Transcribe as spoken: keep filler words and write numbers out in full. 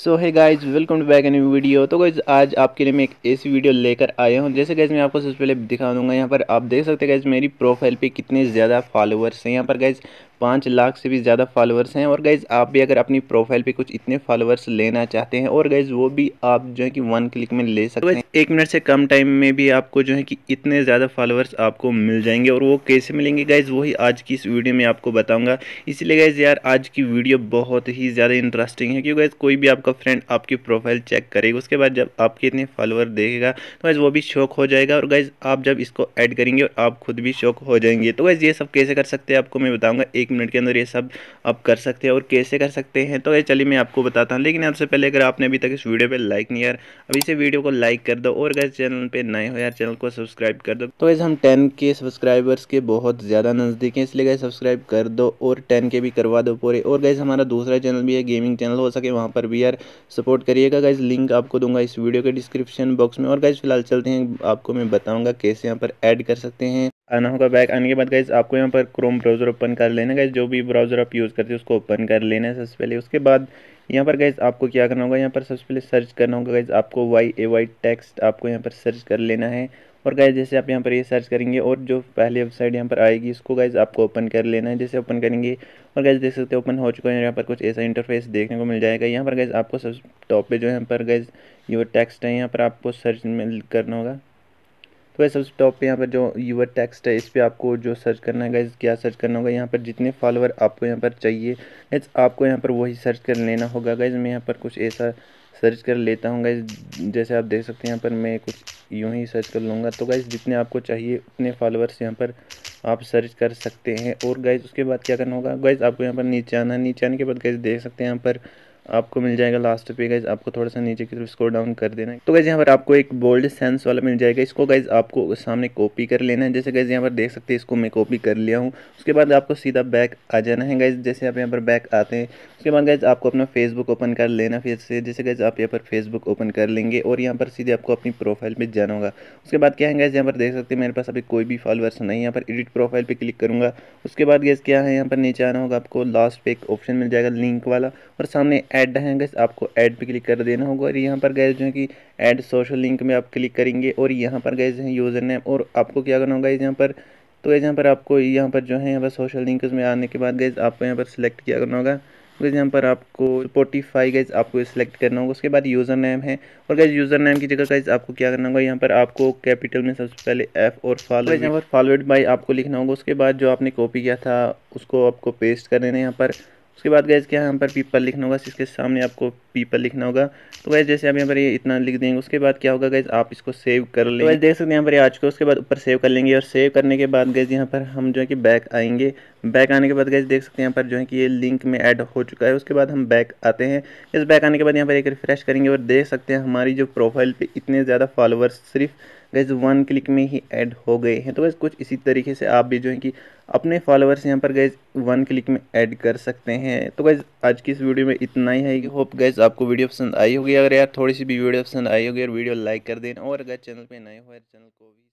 So hi guys, welcome to back an video. तो guys आज आपके लिए मैं एक ऐसी वीडियो लेकर आया हूँ। जैसे गाइज मैं आपको सबसे पहले दिखा दूंगा। यहाँ पर आप देख सकते हैं गाइज मेरी प्रोफाइल पे कितने ज़्यादा फॉलोअर्स हैं। यहाँ पर गाइज पाँच लाख से भी ज़्यादा फॉलोअर्स हैं। और गाइज आप भी अगर अपनी प्रोफाइल पे कुछ इतने फॉलोअर्स लेना चाहते हैं और गाइज वो भी आप जो है कि वन क्लिक में ले सकते हैं। एक मिनट से कम टाइम में भी आपको जो है कि इतने ज़्यादा फॉलोअर्स आपको मिल जाएंगे। और वो कैसे मिलेंगे गाइज, वही आज की इस वीडियो में आपको बताऊँगा। इसलिए गाइज यार आज की वीडियो बहुत ही ज़्यादा इंटरेस्टिंग है, क्योंकि गाइज कोई भी आपका फ्रेंड आपकी प्रोफाइल चेक करेगा, उसके बाद जब आपके इतने फॉलोअर देखेगा तो गाइज वो भी शौक हो जाएगा। और गाइज आप जब इसको ऐड करेंगे और आप खुद भी शौक हो जाएंगे। तो गाइज ये सब कैसे कर सकते हैं आपको मैं बताऊंगा। एक मिनट के अंदर ये सब आप कर सकते हैं। और कैसे कर सकते हैं तो गाइज चलिए मैं आपको बताता हूँ। लेकिन आपसे पहले अगर आपने अभी तक इस वीडियो पर लाइक नहीं यार, अभी से वीडियो को लाइक कर दो। और गाइज चैनल पे नए हो यार, चैनल को सब्सक्राइब कर दो। तो गाइज हम टेन के सब्सक्राइबर्स के बहुत ज़्यादा नज़दीक हैं, इसलिए गाइज सब्सक्राइब कर दो और टेन के भी करवा दो पूरे। और गाइज हमारा दूसरा चैनल भी है, गेमिंग चैनल, हो सके वहाँ पर भी यार सपोर्ट करिएगा। गाइज लिंक आपको दूंगा इस वीडियो के डिस्क्रिप्शन बॉक्स में। और गाइज फिलहाल चलते हैं, आपको मैं बताऊंगा कैसे यहाँ पर ऐड कर सकते हैं। आना होगा बैक। आने के बाद गाइज आपको यहाँ पर क्रोम ब्राउज़र ओपन कर लेना। गाइज जो भी ब्राउज़र आप यूज़ करते हैं उसको ओपन कर लेना है सबसे पहले। उसके बाद यहाँ पर गाइज आपको क्या करना होगा, यहाँ पर सबसे पहले सर्च करना होगा। गाइज आपको वाई ए वाई टेक्स्ट आपको यहाँ पर सर्च कर लेना है। और गाइज जैसे आप यहाँ पर ये सर्च करेंगे और जो पहली वेबसाइट यहाँ पर आएगी इसको गाइज आपको ओपन कर लेना है। जैसे ओपन करेंगे और गाइज देख सकते हैं ओपन हो चुका है। यहाँ पर कुछ ऐसा इंटरफेस देखने को मिल जाएगा। यहाँ पर गाइज आपको सब टॉप पे जो यहाँ पर गाइज यूर टेक्स्ट है, यहाँ पर आपको सर्च में करना होगा। तो गाइज सबसे टॉप पे यहाँ पर जो यूर टेक्स्ट है इस पर आपको जो सर्च करना है गाइज, क्या सर्च करना होगा, यहाँ पर जितने फॉलोअर आपको यहाँ पर चाहिए गाइज आपको यहाँ पर वही सर्च कर लेना होगा। गाइज मैं यहाँ पर कुछ ऐसा सर्च कर लेता हूँ गाइज। जैसे आप देख सकते हैं यहाँ पर मैं कुछ यूँ ही सर्च कर लूँगा। तो गाइज जितने आपको चाहिए उतने फॉलोअर्स यहाँ पर आप सर्च कर सकते हैं। और गाइज उसके बाद क्या करना होगा, गाइज आपको यहाँ पर नीचे आना है। नीचे आने के बाद गाइज देख सकते हैं यहाँ पर आपको मिल जाएगा लास्ट पे। गाइज आपको थोड़ा सा नीचे की तरफ स्क्रॉल डाउन कर देना है। तो गाइज यहाँ पर आपको एक बोल्ड सेंस वाला मिल जाएगा। इसको गाइज आपको सामने कॉपी कर लेना है। जैसे गाइज यहाँ पर देख सकते हैं इसको मैं कॉपी कर लिया हूँ। उसके बाद आपको सीधा बैक आ जाना है। गाइज जैसे आप यहाँ पर बैक आते हैं उसके बाद गाइज आपको अपना फेसबुक ओपन कर लेना फिर से। जैसे गाइज आप यहाँ पर फेसबुक ओपन कर लेंगे और यहाँ पर सीधे आपको अपनी प्रोफाइल पे जाना होगा। उसके बाद क्या है गाइज, यहाँ पर देख सकते हैं मेरे पास अभी कोई भी फॉलोअर्स नहीं है। यहाँ पर एडिट प्रोफाइल पे क्लिक करूँगा। उसके बाद गाइज क्या है, यहाँ पर नीचे आना होगा। आपको लास्ट पे एक ऑप्शन मिल जाएगा लिंक वाला और सामने ऐड है गाइज, आपको ऐड पे क्लिक कर देना होगा। और यहाँ पर गाइज जो है कि ऐड सोशल लिंक में आप क्लिक करेंगे और यहाँ पर गाइज है यूज़र नेम। और आपको क्या करना होगा यहाँ पर, तो गाइज यहाँ पर आपको यहाँ पर जो है यहाँ पर सोशल लिंक में आने के बाद गाइज आपको यहाँ पर सिलेक्ट क्या करना होगा। गाइज यहाँ पर आपको स्पॉटिफाई गाइज आपको सिलेक्ट करना होगा। उसके बाद यूज़र नेम है और गाइज यूज़र नेम की जगह गाइज आपको क्या करना होगा, यहाँ पर आपको कैपिटल में सबसे पहले एफ और फॉलो यहाँ पर फॉलोड बाय आपको लिखना होगा। उसके बाद जो आपने कॉपी किया था उसको आपको पेस्ट कर देना है यहाँ पर। उसके बाद गैस क्या है, यहाँ पर पीपल लिखना होगा, इसके सामने आपको पीपल लिखना होगा। तो गैस जैसे आप यहाँ पर ये इतना लिख देंगे उसके बाद क्या होगा गैस, आप इसको सेव कर लेंगे। तो गैस देख सकते हैं यहाँ पर ये आ चुका है। उसके बाद ऊपर सेव कर लेंगे और सेव करने के बाद गैस यहाँ पर हम जो है कि बैक आएंगे। बैक आने के बाद गैस देख सकते हैं यहाँ पर जो है कि ये लिंक में ऐड हो चुका है। उसके बाद हम बैक आते हैं। इस बैक आने के बाद यहाँ पर एक रिफ्रेश करेंगे और देख सकते हैं हमारी जो प्रोफाइल पे इतने ज़्यादा फॉलोअर्स सिर्फ गैस वन क्लिक में ही ऐड हो गए हैं। तो गैस कुछ इसी तरीके से आप भी जो है कि अपने फॉलोअर्स यहाँ पर गैस वन क्लिक में ऐड कर सकते हैं। तो गैस आज की इस वीडियो में इतना ही है। होप गैस आपको वीडियो पसंद आई होगी। अगर यार थोड़ी सी भी वीडियो पसंद आई होगी और वीडियो लाइक कर देना। और अगर चैनल पे नए हो यार चैनल को भी